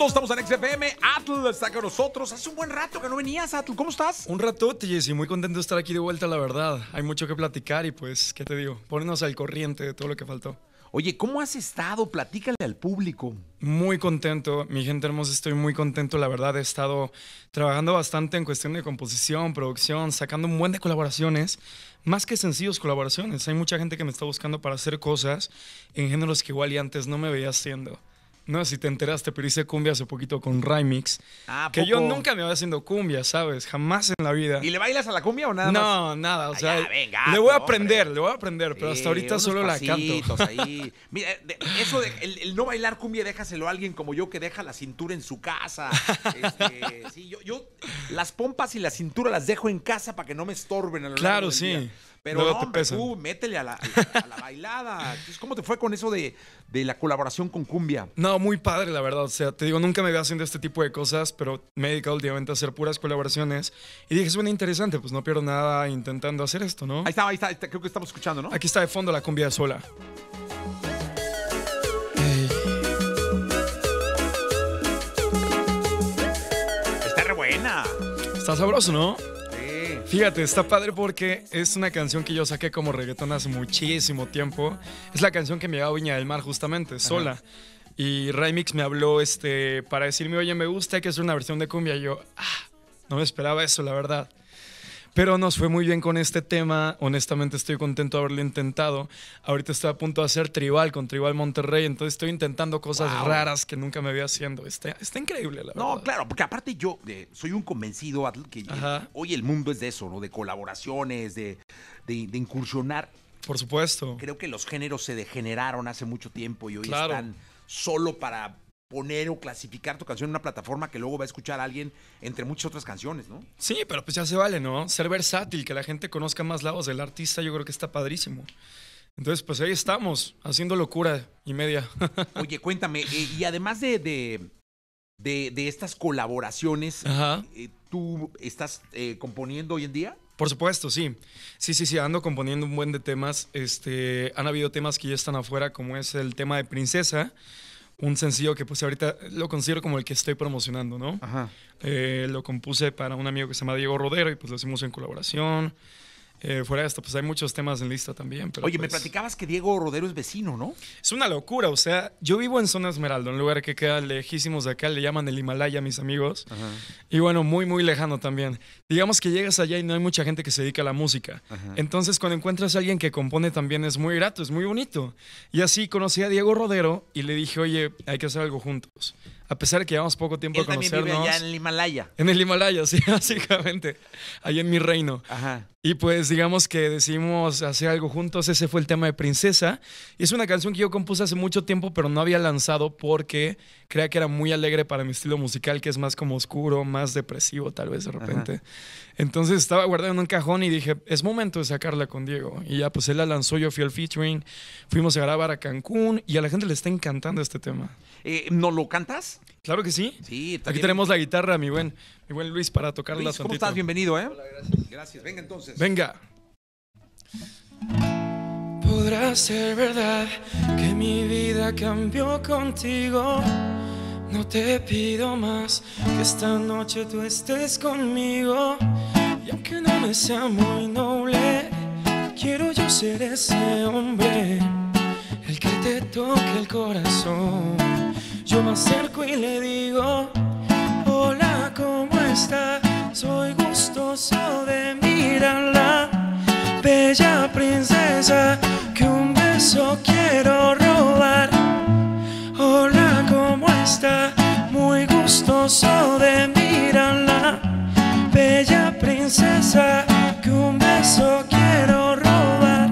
mundo, estamos en XFM. Atl está con nosotros. Hace un buen rato que no venías, Atl. ¿Cómo estás? Un ratote, Jessy. Muy contento de estar aquí de vuelta, la verdad. Hay mucho que platicar y pues, ¿qué te digo? Ponernos al corriente de todo lo que faltó. Oye, ¿cómo has estado? Platícale al público. Muy contento, mi gente hermosa, estoy muy contento, la verdad. He estado trabajando bastante en cuestión de composición, producción, sacando un buen de colaboraciones. Más que sencillos colaboraciones. Hay mucha gente que me está buscando para hacer cosas en géneros que igual y antes no me veía haciendo. No sé si te enteraste, pero hice cumbia hace poquito con Rymix. Que yo nunca me voy haciendo cumbia, ¿sabes? Jamás en la vida. ¿Y le bailas a la cumbia o nada más? No, nada. O sea, ya, venga, le voy a aprender, pero hasta ahorita solo la canto. Ahí. Mira, eso de el no bailar cumbia, déjaselo a alguien como yo que deja la cintura en su casa. Sí, yo las pompas y la cintura las dejo en casa para que no me estorben a lo largo del día. Pero luego no, te hombre, pesan. tú métele a la bailada. Entonces, ¿cómo te fue con eso de la colaboración con cumbia? No, muy padre, la verdad. O sea, te digo, nunca me veo haciendo este tipo de cosas, pero me he dedicado últimamente a hacer puras colaboraciones. Y dije, suena interesante, pues no pierdo nada intentando hacer esto, ¿no? Ahí está. Creo que estamos escuchando, ¿no? Aquí está de fondo la cumbia sola. Está re buena. Está sabroso, ¿no? Sí. Fíjate, está padre porque es una canción que yo saqué como reggaetón hace muchísimo tiempo. Es la canción que me llevaba a Viña del Mar, justamente, sola. Ajá. Y Rymix me habló para decirme, oye, me gusta, hay que hacer una versión de cumbia. Y yo, no me esperaba eso, la verdad. Pero nos fue muy bien con este tema. Honestamente estoy contento de haberlo intentado. Ahorita estoy a punto de hacer Tribal con Tribal Monterrey. Entonces estoy intentando cosas raras que nunca me había haciendo. Está increíble, la verdad. No, claro, porque aparte yo soy un convencido, Atl, que hoy el mundo es de eso, ¿no? De colaboraciones, de incursionar. Por supuesto. Creo que los géneros se degeneraron hace mucho tiempo y hoy Claro. están solo para poner o clasificar tu canción en una plataforma que luego va a escuchar a alguien entre muchas otras canciones, ¿no? Sí, pero pues ya se vale, ¿no? Ser versátil, que la gente conozca más lados del artista, yo creo que está padrísimo. Entonces, pues ahí estamos, haciendo locura y media. Oye, cuéntame, y además de estas colaboraciones, ¿tú estás componiendo hoy en día? Por supuesto, sí. Sí, ando componiendo un buen de temas. Han habido temas que ya están afuera, como es el tema de Princesa, un sencillo que pues ahorita lo considero como el que estoy promocionando, ¿no? Ajá. Lo compuse para un amigo que se llama Diego Rodero y pues lo hicimos en colaboración. Fuera de esto, pues hay muchos temas en lista también. Pero Oye, pues, me platicabas que Diego Rodero es vecino, ¿no? es una locura, o sea, yo vivo en Zona Esmeralda, un lugar que queda lejísimos de acá, le llaman el Himalaya a mis amigos. Ajá. Y bueno, muy, muy lejano también. Digamos que llegas allá y no hay mucha gente que se dedica a la música. Ajá. Entonces, cuando encuentras a alguien que compone también es muy grato, es muy bonito. Y así conocí a Diego Rodero y le dije, oye, hay que hacer algo juntos. A pesar de que llevamos poco tiempo Él a también conocernos. vive allá en el Himalaya. En el Himalaya, sí, básicamente. Ahí en mi reino. Ajá. Y pues digamos que decidimos hacer algo juntos. Ese fue el tema de Princesa. Y es una canción que yo compuse hace mucho tiempo, pero no había lanzado porque creía que era muy alegre para mi estilo musical, que es más como oscuro, más depresivo tal vez de repente. Ajá. Entonces estaba guardada en un cajón y dije, es momento de sacarla con Diego. Y ya pues él la lanzó, yo fui al featuring, fuimos a grabar a Cancún y a la gente le está encantando este tema. ¿No lo cantas? Claro que sí. Sí, aquí tenemos la guitarra, mi buen Luis, para tocarla. Luis, ¿cómo estás? Bienvenido, ¿eh? Hola, gracias. Gracias, venga entonces. Venga. Podrá ser verdad que mi vida cambió contigo. No te pido más que esta noche tú estés conmigo. Y aunque no me sea muy noble, quiero yo ser ese hombre, el que te toque el corazón. Yo me acerco y le digo, hola, ¿cómo está? Soy gustoso de mirarla, bella princesa, que un beso quiero robar. Hola, ¿cómo está? Muy gustoso de mirarla, bella princesa, que un beso quiero robar.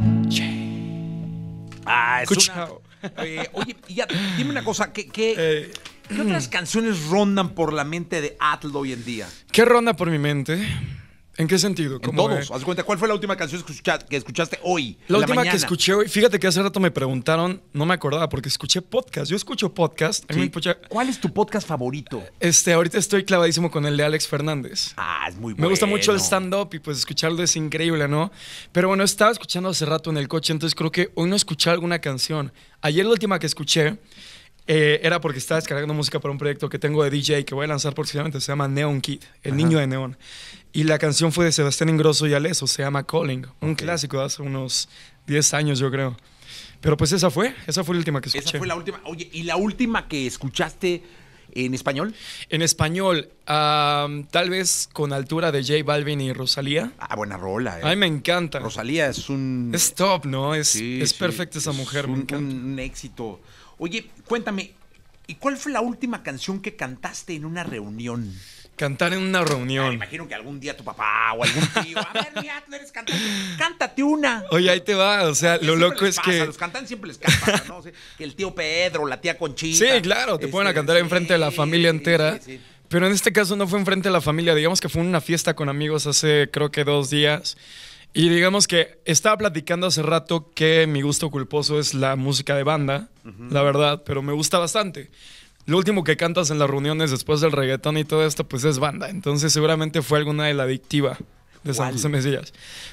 Escuchado. Oye, ya, dime una cosa, ¿qué otras canciones rondan por la mente de Atl hoy en día? ¿Qué ronda por mi mente? ¿En qué sentido? En todos. Haz cuenta, ¿cuál fue la última canción que escuchaste hoy? La última que escuché hoy, fíjate que hace rato me preguntaron, no me acordaba porque escuché podcast. Yo escucho podcast. Sí. ¿Cuál es tu podcast favorito? Ahorita estoy clavadísimo con el de Alex Fernández. Es muy bueno. Me gusta mucho el stand-up y pues escucharlo es increíble, ¿no? Pero bueno, estaba escuchando hace rato en el coche, entonces creo que hoy no escuché alguna canción. Ayer la última que escuché era porque estaba descargando música para un proyecto que tengo de DJ que voy a lanzar próximamente, se llama Neon Kid, el niño de neón. Y la canción fue de Sebastián Ingrosso y Alesso, se llama Calling, un clásico de hace unos 10 años yo creo. Pero pues esa fue la última que escuché. Esa fue la última. Oye, ¿y la última que escuchaste en español? En español, tal vez con altura de J Balvin y Rosalía. Ah, buena rola. A mí me encanta. Rosalía es un... Es top, ¿no? Es Sí, perfecta esa mujer, me encanta. Un éxito. Oye, cuéntame, ¿y cuál fue la última canción que cantaste en una reunión? Cantar en una Me reunión. imagino que algún día tu papá o algún tío, a ver, mira, tú eres cantante, cántate una. Oye, ahí te va, o sea, lo loco es que... A los cantantes siempre les canta, ¿no? O sea, que el tío Pedro, la tía Conchita. Sí, claro, te ponen a cantar enfrente de la familia entera. Sí. Pero en este caso no fue enfrente de la familia, digamos que fue una fiesta con amigos hace creo que 2 días. Y digamos que estaba platicando hace rato que mi gusto culposo es la música de banda, la verdad, pero me gusta bastante. Lo último que cantas en las reuniones después del reggaetón y todo esto, pues es banda. Entonces seguramente fue alguna de la adictiva de San José Mesillas.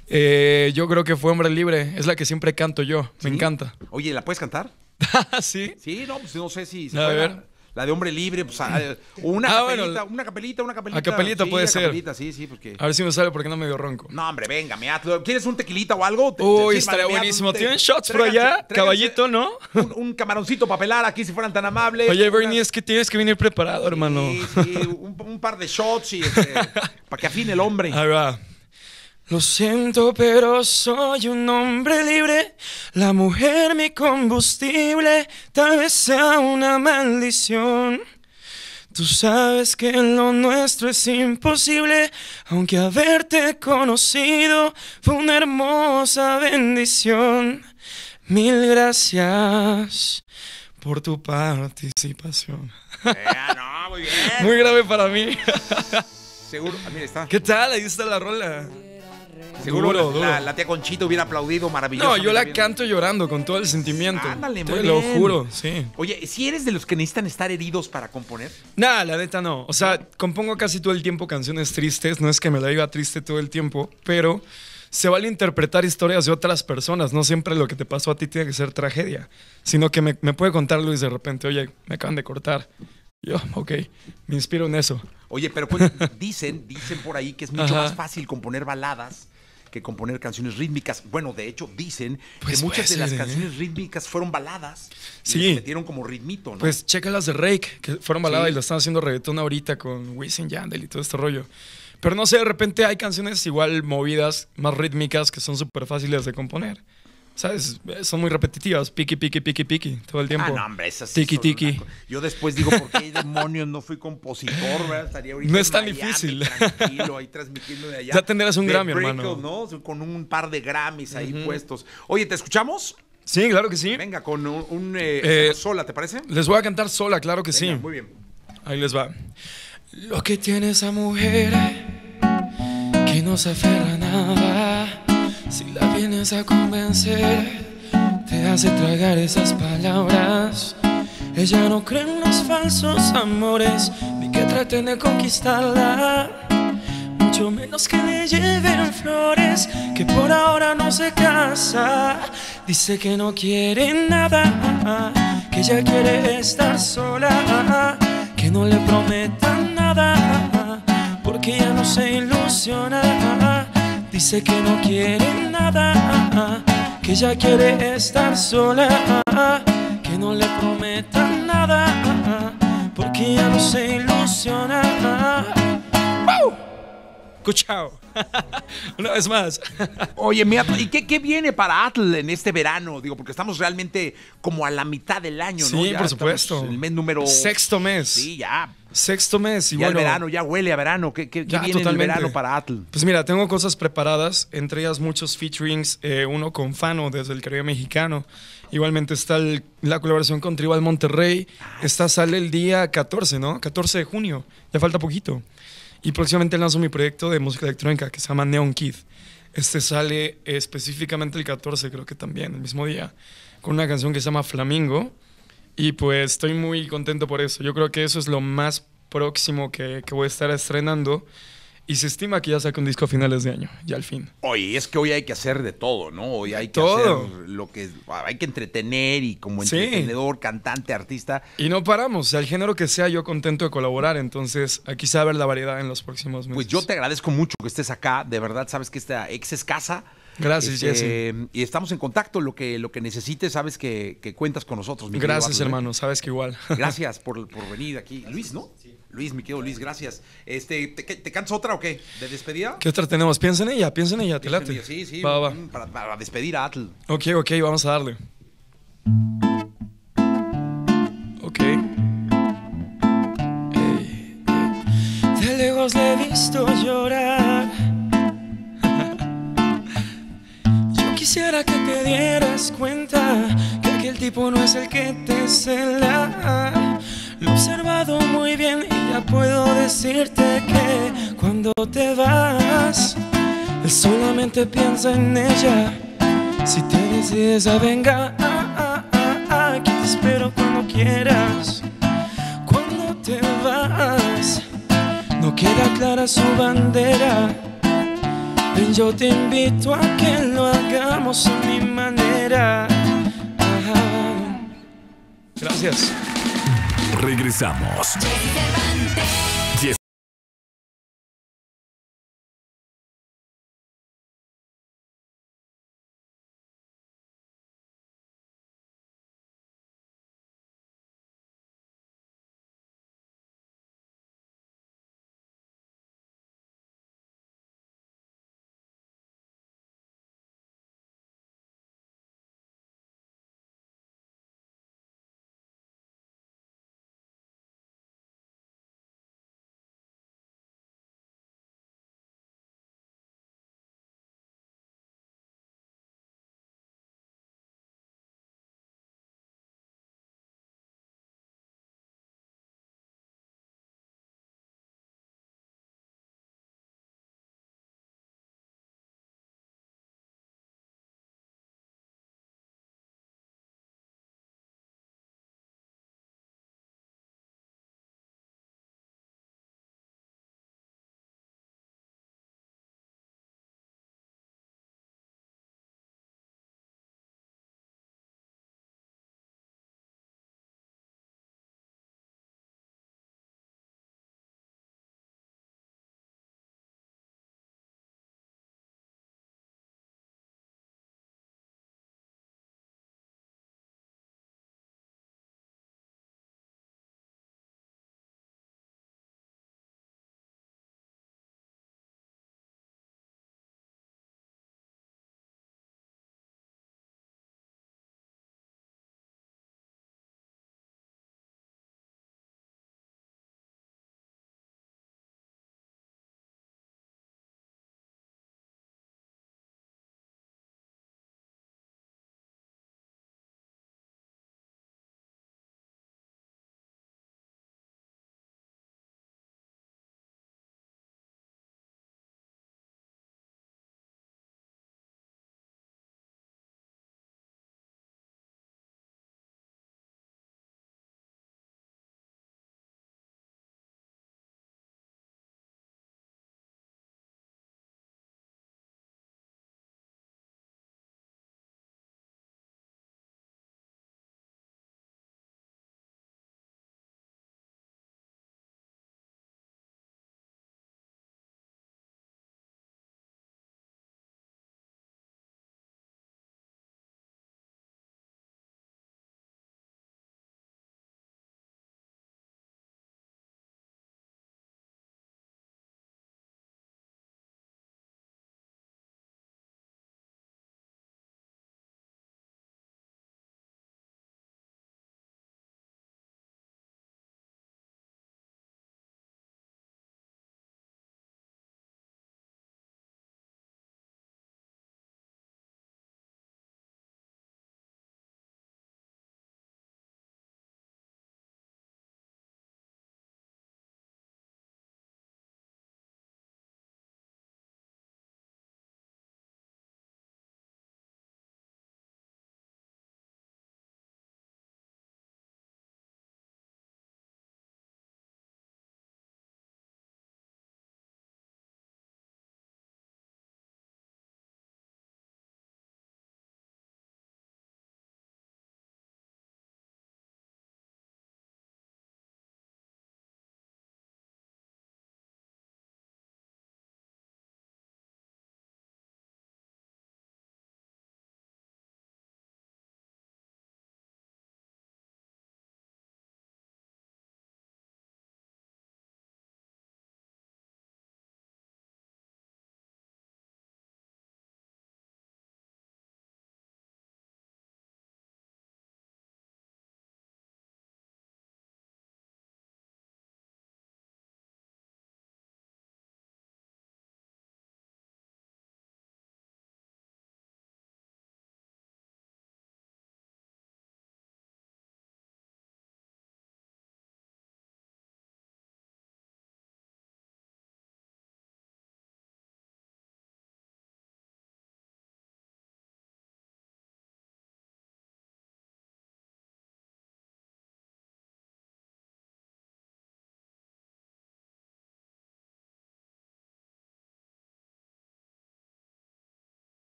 Yo creo que fue Hombre Libre, es la que siempre canto yo, me encanta. Oye, ¿la puedes cantar? ¿Sí? Sí, no, pues no sé si se A puede. ver. La de Hombre Libre, pues una capelita, una capelita. A capelita sí, puede a ser. Capelita, sí, porque... A ver si me sale porque no me dio ronco. No, hombre, venga, ¿quieres un tequilita o algo? Uy, estaría buenísimo. ¿Tienen shots por allá? Caballito, ¿no? Un camaroncito para pelar aquí si fueran tan amables. Oye, Bernie, es que tienes que venir preparado, hermano. Sí, un par de shots y para que afine el hombre. Ahí va. Lo siento, pero soy un hombre libre. La mujer mi combustible. Tal vez sea una maldición. Tú sabes que lo nuestro es imposible, aunque haberte conocido fue una hermosa bendición. Mil gracias por tu participación. No, muy bien. Muy grave para mí. Seguro, mira, está. ¿Qué tal? Ahí está la rola. Seguro Duro. la tía Conchita hubiera aplaudido maravilloso. No, yo la canto llorando con todo el sentimiento. Ándale, Te muy lo bien. juro, sí. Oye, ¿si eres de los que necesitan estar heridos para componer? Nah, la neta no. O sea, compongo casi todo el tiempo canciones tristes. No es que me la viva triste todo el tiempo, pero se vale interpretar historias de otras personas. No siempre lo que te pasó a ti tiene que ser tragedia, sino que me puede contar Luis de repente, oye, me acaban de cortar. Yo, ok, me inspiro en eso. Oye, pero pues dicen por ahí que es mucho Ajá. más fácil componer baladas que componer canciones rítmicas. Bueno, de hecho, dicen Pues que muchas de puede las ser, canciones rítmicas fueron baladas. Sí. Y les metieron como ritmito, ¿no? Pues checa las de Rake, que fueron baladas Sí. y lo están haciendo reggaetón ahorita con Wisin Yandel y todo este rollo. Pero no sé, de repente hay canciones igual movidas, más rítmicas, que son súper fáciles de componer. ¿Sabes? Son muy repetitivas. Piqui, piqui, piqui, piqui. Todo el tiempo. Ah, no, hombre, esas Tiki, son tiki. una Yo después digo, ¿por qué demonios no fui compositor? ¿Verdad? Estaría ahorita No es en tan Miami, difícil. tranquilo, ahí transmitiendo de allá. Ya tendrás un The Grammy, Brickle, hermano. ¿no? Con un par de Grammys ahí puestos. Oye, ¿te escuchamos? Sí, claro que sí. Venga, con un sola, ¿te parece? Les voy a cantar sola, claro que Venga, sí. muy bien. Ahí les va. Lo que tiene esa mujer que no se aferra a nada. Si la vienes a convencer, te hace tragar esas palabras. Ella no cree en los falsos amores, ni que traten de conquistarla, mucho menos que le lleven flores, que por ahora no se casa. Dice que no quiere nada, que ella quiere estar sola, que no le prometan nada, porque ella no se ilusiona. Dice que no quiere nada, que ella quiere estar sola, que no le prometan nada, porque ella no se ilusiona. ¡Wow! Escuchao. Una vez más. Oye, mira, ¿y qué viene para Atl en este verano? Digo, porque estamos realmente como a la mitad del año, ¿no? Sí, Ya por estamos supuesto. en el mes número... Sexto mes. Sí, ya. Sexto mes. Y Ya bueno, el verano, ya huele a verano. ¿Qué ya, viene en el totalmente. verano para Atl? Pues mira, tengo cosas preparadas, entre ellas muchos featurings, uno con Fano desde el Caribe mexicano. Igualmente está la colaboración con Tribal Monterrey. Esta sale el día 14, ¿no? 14 de junio. Ya falta poquito. Y próximamente lanzo mi proyecto de música electrónica que se llama Neon Kid. Este sale específicamente el 14, creo que también, el mismo día, con una canción que se llama Flamingo. Y pues estoy muy contento por eso. Yo creo que eso es lo más próximo que voy a estar estrenando. Y se estima que ya saca un disco a finales de año, ya al fin. Oye, es que hoy hay que hacer de todo, ¿no? Hoy hay que todo. hacer lo que... Hay que entretener y como entretenedor, cantante, artista. Y no paramos, o sea, el género que sea, yo contento de colaborar. Entonces, aquí se va a ver la variedad en los próximos meses. Pues yo te agradezco mucho que estés acá. De verdad, sabes que esta ex es casa. Gracias, Jesse. Y estamos en contacto. Lo que necesites, sabes que cuentas con nosotros. Mi Gracias, hermano. Sabes que igual. Gracias por venir aquí. Luis, ¿no? Sí. Luis, mi querido Luis, gracias. ¿Te cantas otra o qué? ¿De despedida? ¿Qué otra tenemos? Piensa en ella, te late. Sí. Va. Para despedir a Atl. Ok, vamos a darle. Ok. De lejos le he visto llorar. Yo quisiera que te dieras cuenta que aquel tipo no es el que te cela. Lo he observado muy bien y ya puedo decirte que cuando te vas, él solamente piensa en ella. Si te decides a vengar, aquí te espero cuando quieras. Cuando te vas, no queda clara su bandera. Ven, yo te invito a que lo hagamos a mi manera. Gracias. Regresamos.